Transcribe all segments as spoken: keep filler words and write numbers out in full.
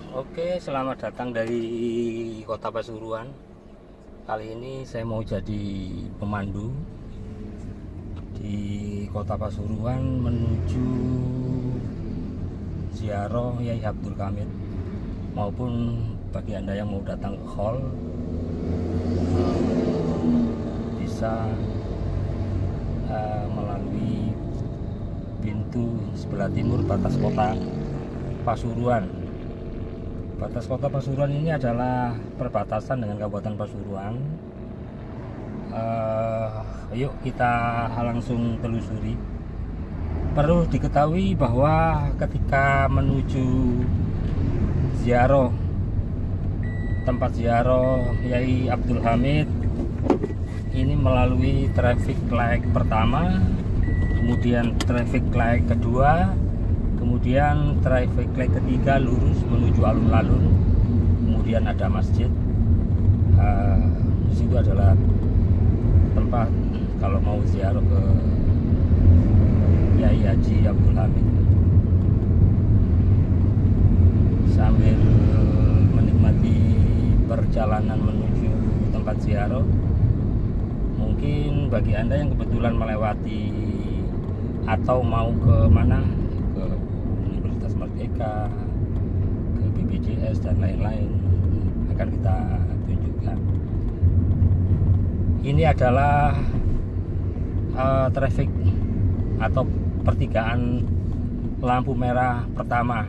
Oke, selamat datang dari Kota Pasuruan. Kali ini saya mau jadi pemandu di Kota Pasuruan menuju ziarah Yai Abdul Hamid, maupun bagi Anda yang mau datang ke hall bisa uh, melalui pintu sebelah timur batas Kota Pasuruan. Batas Kota Pasuruan ini adalah perbatasan dengan Kabupaten Pasuruan. Uh, yuk kita langsung telusuri. Perlu diketahui bahwa ketika menuju ziarah tempat ziarah Yai Abdul Hamid ini melalui traffic light pertama, kemudian traffic light kedua, kemudian traffic light ketiga lurus menuju alun-alun, kemudian ada masjid. Uh, di situ adalah tempat kalau mau ziarah ke Yai Haji Abdul Hamid. Sambil menikmati perjalanan menuju tempat ziarah, mungkin bagi Anda yang kebetulan melewati atau mau ke mana, ke Universitas Merdeka, ke B P J S dan lain-lain, akan kita tunjukkan. Ini adalah uh, traffic atau pertigaan lampu merah pertama.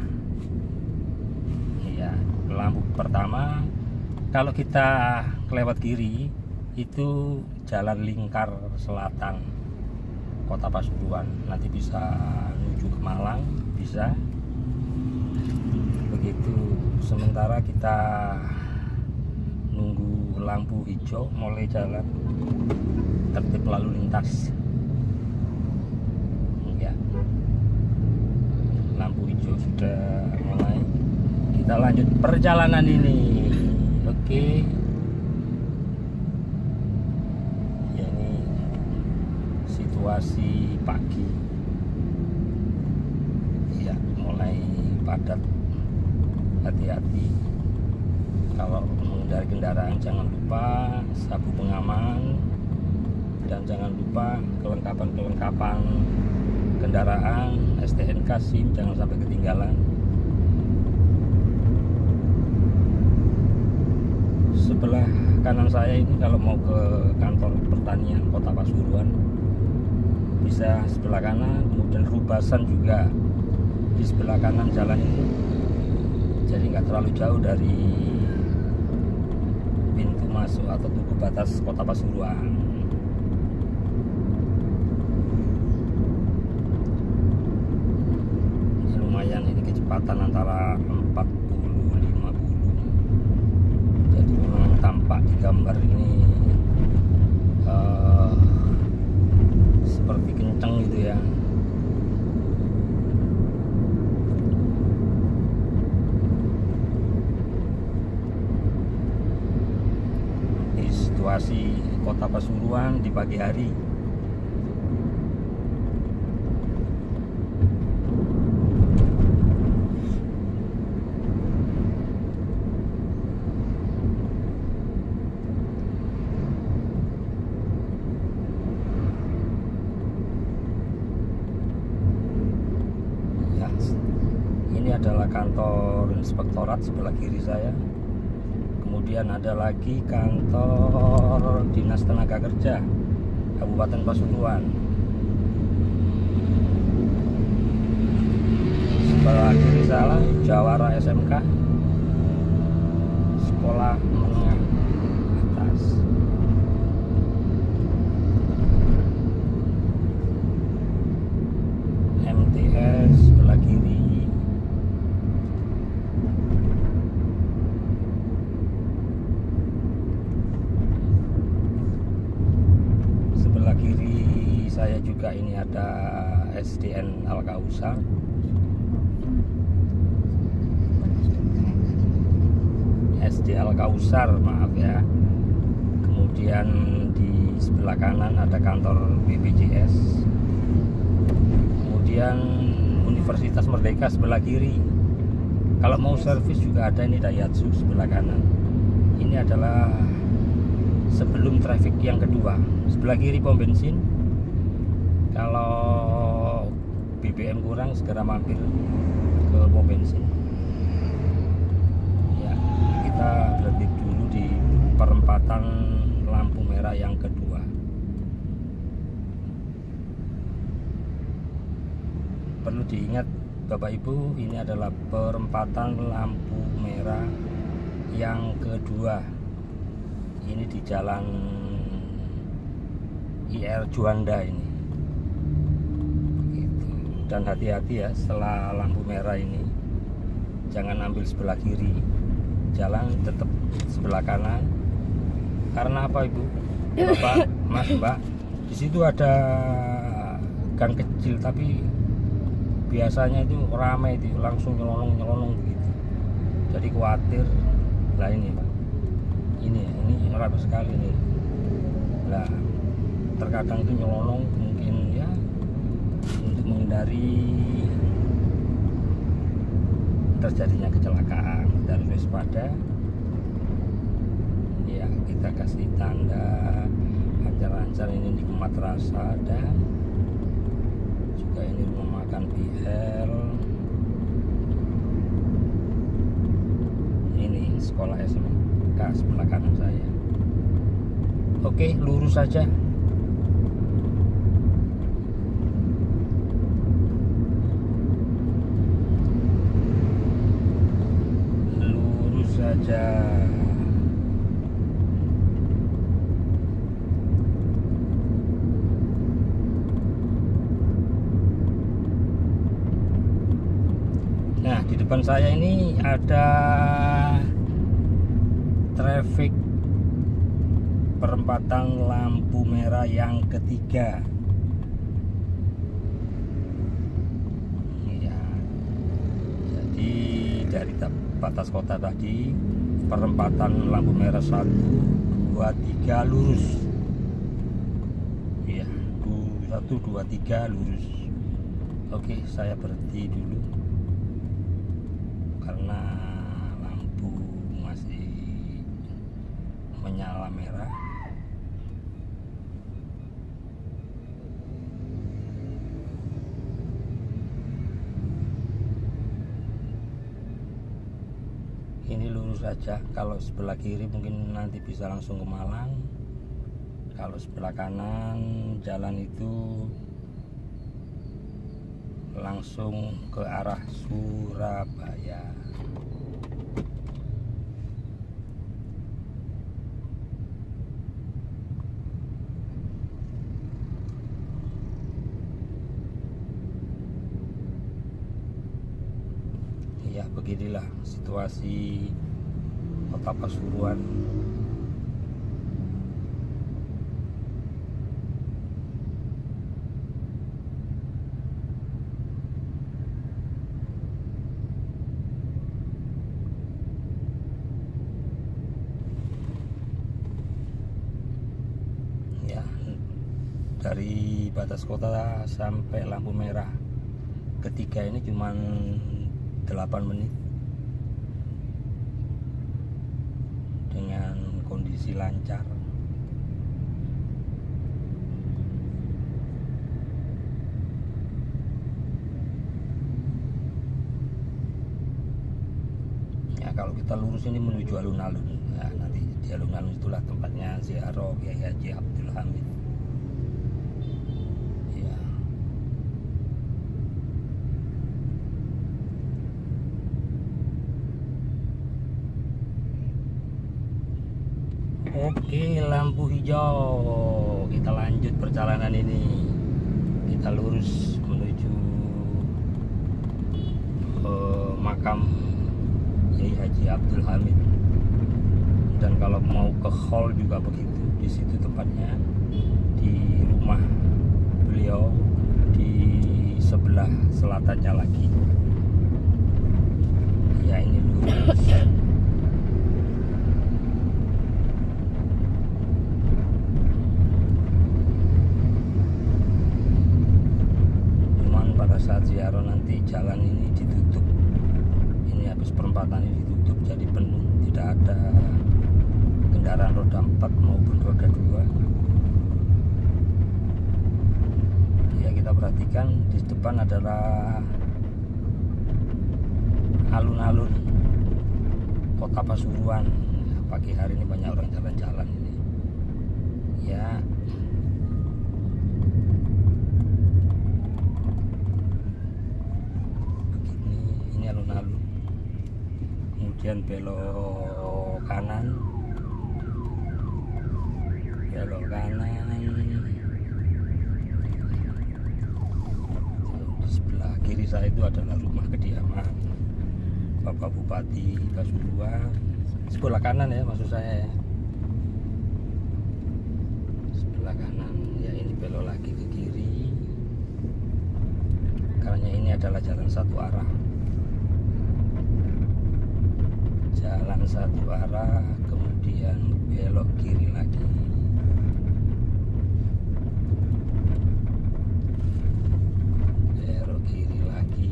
Iya, lampu pertama. Kalau kita kelewat kiri itu jalan lingkar selatan Kota Pasuruan, nanti bisa menuju ke Malang, bisa begitu. Sementara kita nunggu lampu hijau mulai jalan tertib lalu lintas ya. Lampu hijau sudah mulai, kita lanjut perjalanan ini. Oke ya, ini situasi pagi ya, mulai padat. Hati-hati kalau mengendarai kendaraan, jangan lupa sabuk pengaman dan jangan lupa kelengkapan-kelengkapan kendaraan, S T N K, SIM, jangan sampai ketinggalan. Sebelah kanan saya ini kalau mau ke kantor pertanian Kota Pasuruan bisa sebelah kanan, kemudian Rubasan juga di sebelah kanan jalan ini, jadi nggak terlalu jauh dari pintu masuk atau tugu batas Kota Pasuruan. Ini lumayan, ini kecepatan antara empat puluh lima puluh, jadi memang tampak di gambar ini uh, seperti kenceng gitu ya. Situasi Kota Pasuruan di pagi hari. Ya, ini adalah kantor inspektorat sebelah kiri saya. Kemudian ada lagi kantor Dinas Tenaga Kerja Kabupaten Pasuruan. Sebelah kiri saya Jawara S M K, sekolah menengah atas. M T S sebelah kiri. Saya juga ini ada S D N Al-Kausar. S D Al-Kausar, maaf ya. Kemudian di sebelah kanan ada kantor B P J S. Kemudian Universitas Merdeka sebelah kiri. Kalau mau servis juga ada, ini Daihatsu sebelah kanan. Ini adalah sebelum traffic yang kedua. Sebelah kiri pom bensin. Kalau B B M kurang segera mampir ke pom bensin. Ya, kita berhenti dulu di perempatan lampu merah yang kedua. Perlu diingat Bapak Ibu, ini adalah perempatan lampu merah yang kedua. Ini di jalan I R Juanda ini. Begitu. Dan hati-hati ya, setelah lampu merah ini jangan ambil sebelah kiri, jalan tetap sebelah kanan. Karena apa Ibu, Bapak, Mas, Mbak, di situ ada gang kecil tapi biasanya itu ramai, itu langsung nyelonong-nyelonong begitu. Jadi khawatir. Lah ini Pak, ini ini ramai sekali nih. Lah terkadang itu nyelonong mungkin ya untuk menghindari terjadinya kecelakaan. Kita harus waspada. Ya, kita kasih tanda lancar-lancar, ini di Kemat Rasa, dan juga ini rumah makan B L. Ini sekolah S M K sebelah kanan saya. Oke, lurus saja. Lurus saja. Nah, di depan saya ini ada traffic perempatan lampu merah yang ketiga. Ya, jadi dari batas kota tadi, perempatan lampu merah satu, dua, tiga lurus. Ya, satu, dua, tiga lurus. Oke, saya berhenti dulu karena lampu masih menyala merah. Ini lurus saja. Kalau sebelah kiri mungkin nanti bisa langsung ke Malang. Kalau sebelah kanan jalan itu langsung ke arah Surabaya. Ya, beginilah situasi Kota Pasuruan. Ya, dari batas kota sampai lampu merah ketiga ini cuman delapan menit dengan kondisi lancar. Ya, kalau kita lurus ini menuju alun-alun, ya, nanti di alun-alun itulah tempatnya ziarah Kiai Haji Abdul Hamid. Oke, lampu hijau. Kita lanjut perjalanan ini. Kita lurus menuju ke makam Kiai Haji Abdul Hamid. Dan kalau mau ke hall juga begitu. Di situ tempatnya, di rumah beliau, di sebelah selatannya lagi. Ya, ini lurus. Saat ziarah nanti jalan ini ditutup. Ini habis perempatan ini ditutup jadi penuh, tidak ada kendaraan roda empat maupun roda dua. Ya, kita perhatikan di depan adalah alun-alun Kota Pasuruan. Pagi hari ini banyak orang jalan-jalan ini. Ya, begini, ini alun-alun. Kemudian belok kanan, belok kanan. Di sebelah kiri saya itu adalah rumah kediaman Bapak Bupati Pasuruan. Sebelah kanan ya, maksud saya ya. Sebelah kanan ya, ini belok lagi ke kiri karena ini adalah jalan satu arah. Jalan satu arah, kemudian belok kiri lagi. Belok kiri lagi.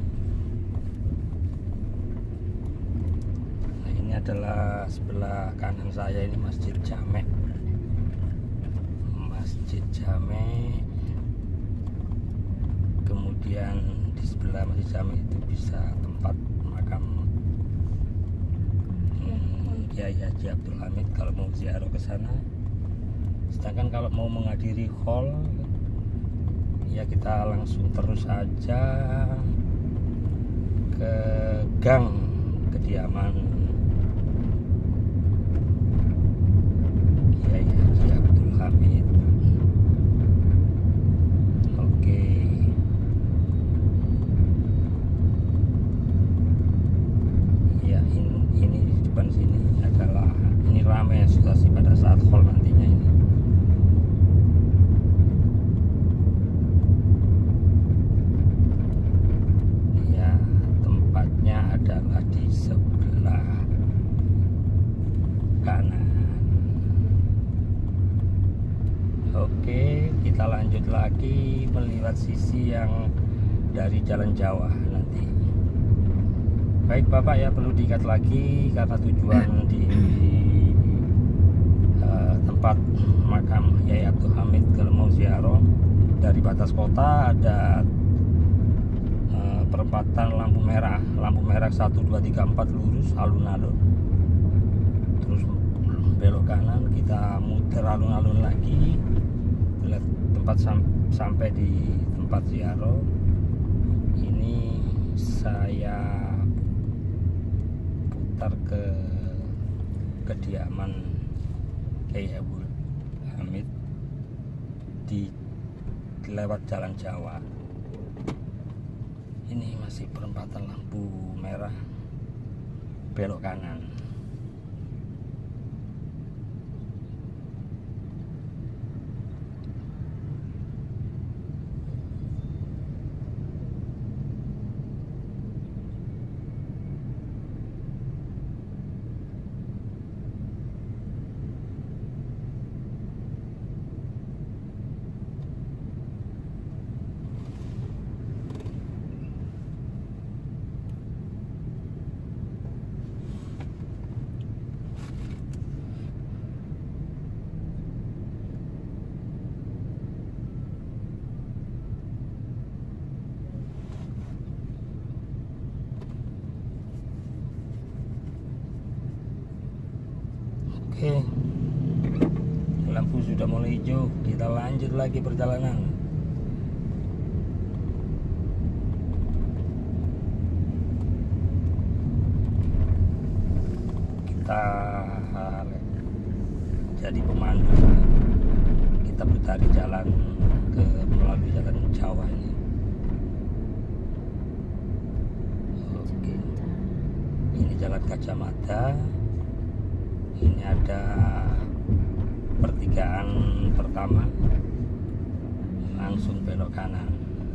Nah, ini adalah sebelah kanan saya, ini Masjid Jamek. Masjid Jamek. Kemudian di sebelah Masjid Jamek itu bisa tempat makam hmm, Kiai Haji Abdul Hamid kalau mau ziarah ke sana. Sedangkan kalau mau menghadiri hall ya kita langsung terus saja ke gang kediaman Kiai Haji Abdul Hamid. Oke. Ya, ini, ini di depan sini adalah, ini ramai situasi pada saat hall nantinya ini. Ya, tempatnya adalah di sebelah kanan. Oke, kita lanjut lagi melewat sisi yang dari Jalan Jawa nanti. Baik Bapak ya, perlu diingat lagi karena tujuan di uh, tempat makam Kiai Abdul Hamid kalau mau ziarah dari batas kota ada uh, perempatan lampu merah, lampu merah satu dua tiga empat lurus alun-alun. Terus belok kanan, kita muter alun-alun lagi, lihat tempat sam sampai di tempat ziarah. Ini saya putar ke kediaman Kiai Abdul Hamid di lewat Jalan Jawa. Ini masih perempatan lampu merah, belok kanan. Oke, lampu sudah mulai hijau, kita lanjut lagi perjalanan. Kita jadi pemandu, kita putar jalan ke melalui Jalan Jawa ini. Oke, ini Jalan Gajah Mada. Ini ada pertigaan pertama, langsung belok kanan.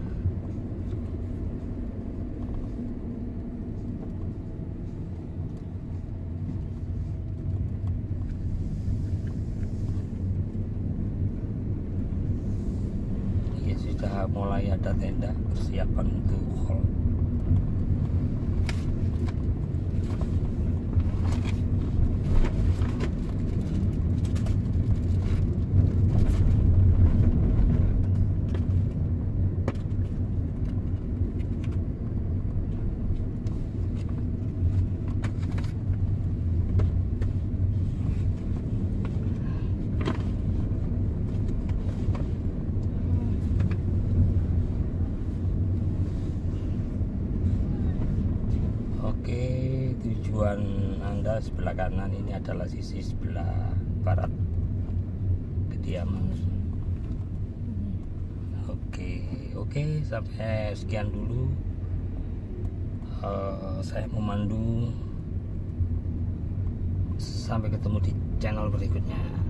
Ini sudah mulai ada tenda persiapan untuk hall. Pasuruan Anda sebelah kanan ini adalah sisi sebelah barat kediaman. Oke, oke, sampai sekian dulu. Uh, saya memandu. Sampai ketemu di channel berikutnya.